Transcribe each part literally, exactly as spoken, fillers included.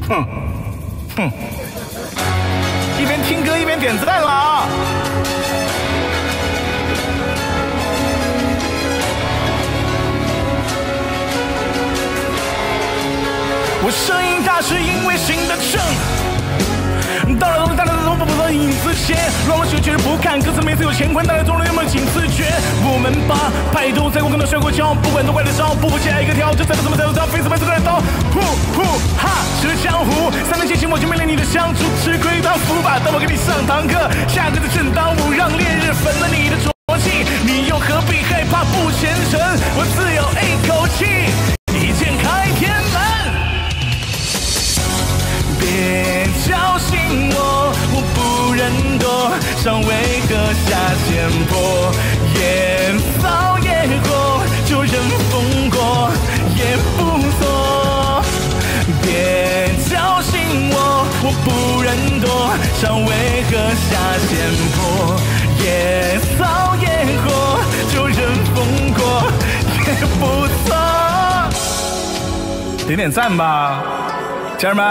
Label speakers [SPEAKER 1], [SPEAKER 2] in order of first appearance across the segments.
[SPEAKER 1] 哼哼，一边听歌一边点赞啦！我声音大是因为行得正。当然，当然，都不做隐私些，乱我学绝不看歌词，每次有乾坤，当然中人有没有仅自觉？我们把派都在过，跟着摔过跤，不管都怪得着，步步下一个跳，就在这怎么才有招，非死不死的刀，呼呼哈，是江湖，三年前行我就没了你的相处，吃亏当福吧，当我给你上堂课，下个的正当午，让烈日焚了你的浊气，你又何必害怕不虔诚？我自有一口气，一剑开天门。别叫醒我，我不忍躲，尚为何下剑破？也骚也火，就任风过，也不错。别叫醒我，我不忍躲，尚为何下剑破？也骚也火，就任风过，也不错。点点赞吧，家人们。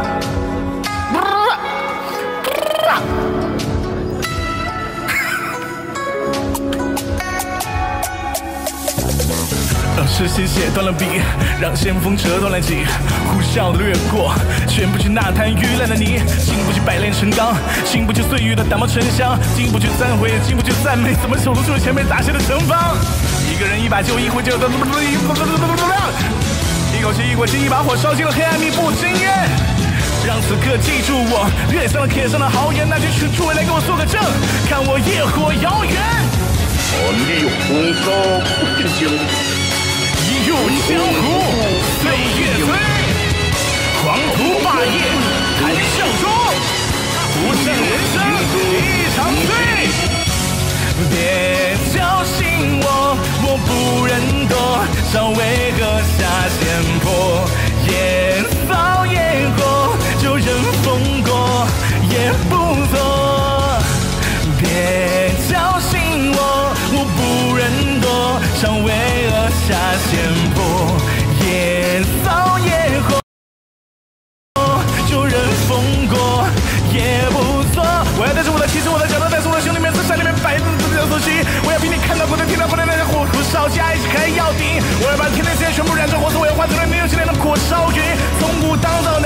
[SPEAKER 1] 让诗心写断了笔，让先锋折断了戟，呼啸的掠过，全不去那滩盂烂的泥，经不起百炼成钢，经不起岁月的打磨沉香，经不起赞悔，经不起赞美，怎么守得住前面打下的城邦？一个人一把酒，一壶酒，一口气一口气，一把火烧尽了黑暗密布经验。让此刻记住我，月上的铁上的豪言，那就去诸位来给我做个证，看我业火燎原。我立红高不变形，一入江湖飞跃飞，黄土霸业谈笑中，无上人生一场醉。别叫醒我，我不忍躲，尚为何下剑破？也骚也火，就任风过，也不错。别叫醒我，我不忍躲，尚为何下剑破？也骚也火，就任风过，也不错。我要带着我的气势，我的脚步，带着我的兄弟们，在山里面摆着这所息。我要比你看到过的、听到过的那些火火烧加一起还要顶。我要把天地之间全部燃成火色，我要化成了没有尽量的火烧云，从古当到